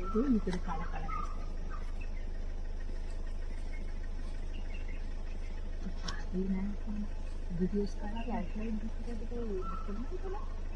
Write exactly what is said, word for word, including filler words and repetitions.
ते इकडे काळा काळा दिसतो. पाहते नाही व्हिडिओज काढा,